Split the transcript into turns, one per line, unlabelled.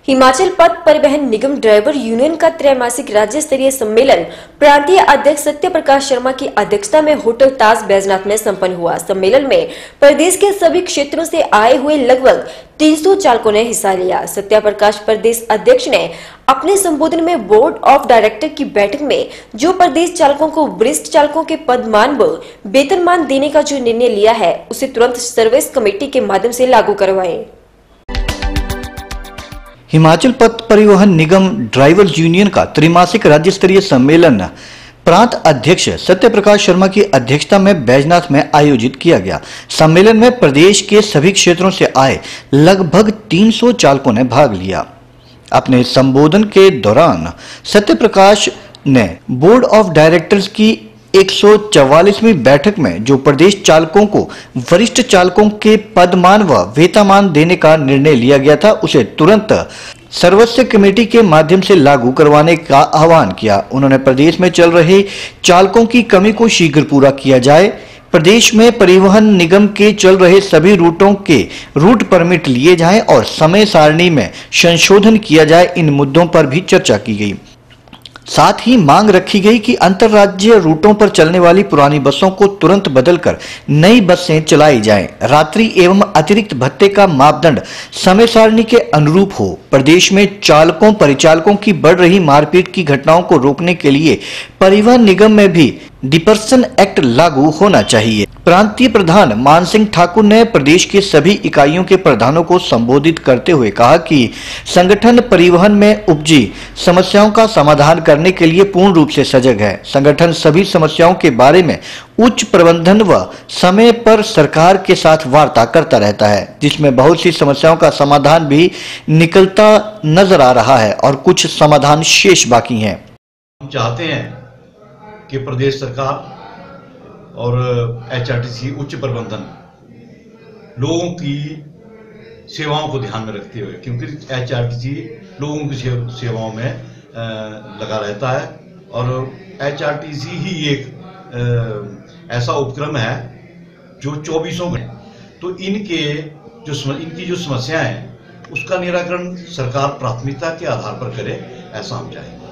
हिमाचल पथ परिवहन निगम driver union का त्रैमासिक राज्य स्तरीय सम्मेलन प्रांतीय अध्यक्ष सत्य प्रकाश शर्मा की अध्यक्षता में होटल ताज बैजनाथ में संपन्न हुआ। सम्मेलन में प्रदेश के सभी क्षेत्रों से आए हुए लगभग 300 चालकों ने हिस्सा लिया। सत्य प्रकाश प्रदेश अध्यक्ष ने अपने संबोधन में बोर्ड ऑफ डायरेक्टर की बैठक में जो प्रदेश चालकों को वरिष्ठ चालकों के पदमान व वेतनमान देने का जो निर्णय लिया है उसे तुरंत सर्विस कमेटी के माध्यम से लागू करवाए।
हिमाचल पथ परिवहन निगम ड्राइवर्स यूनियन का त्रैमासिक राज्य स्तरीय सम्मेलन प्रांत अध्यक्ष सत्य प्रकाश शर्मा की अध्यक्षता में बैजनाथ में आयोजित किया गया। सम्मेलन में प्रदेश के सभी क्षेत्रों से आए लगभग 300 चालकों ने भाग लिया। अपने संबोधन के दौरान सत्य प्रकाश ने बोर्ड ऑफ डायरेक्टर्स की 144वीं बैठक में जो प्रदेश चालकों को वरिष्ठ चालकों के पदमान व वेतनमान देने का निर्णय लिया गया था उसे तुरंत सर्वस्व कमेटी के माध्यम से लागू करवाने का आह्वान किया। उन्होंने प्रदेश में चल रहे चालकों की कमी को शीघ्र पूरा किया जाए, प्रदेश में परिवहन निगम के चल रहे सभी रूटों के रूट परमिट लिए जाएं और समय सारणी में संशोधन किया जाए। इन मुद्दों पर भी चर्चा की गई। साथ ही मांग रखी गई कि अंतर्राज्यीय रूटों पर चलने वाली पुरानी बसों को तुरंत बदलकर नई बसें चलाई जाएं। रात्रि एवं अतिरिक्त भत्ते का मापदंड समय सारणी के अनुरूप हो। प्रदेश में चालकों परिचालकों की बढ़ रही मारपीट की घटनाओं को रोकने के लिए परिवहन निगम में भी डिपर्सन एक्ट लागू होना चाहिए। प्रांतीय प्रधान मान सिंह ठाकुर ने प्रदेश के सभी इकाइयों के प्रधानों को संबोधित करते हुए कहा कि संगठन परिवहन में उपजी समस्याओं का समाधान करने के लिए पूर्ण रूप से सजग है। संगठन सभी समस्याओं के बारे में उच्च प्रबंधन व समय पर सरकार के साथ वार्ता करता रहता है, जिसमें बहुत सी समस्याओं का समाधान भी निकलता नजर आ रहा है और कुछ समाधान शेष बाकी हैं।
हम चाहते हैं कि प्रदेश सरकार और एचआरटीसी उच्च प्रबंधन लोगों की सेवाओं को ध्यान में रखते हुए, क्योंकि एचआरटीसी लोगों की सेवाओं में लगा रहता है और एचआरटीसी ही एक ऐसा उपक्रम है जो 24 घंटे, तो इनकी जो समस्याएं हैं उसका निराकरण सरकार प्राथमिकता के आधार पर करे, ऐसा हम चाहेंगे।